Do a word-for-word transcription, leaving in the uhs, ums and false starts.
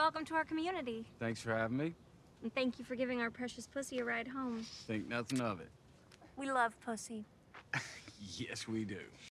welcome to our community. Thanks for having me. And thank you for giving our precious Pussy a ride home. Think nothing of it. We love Pussy. Yes, we do.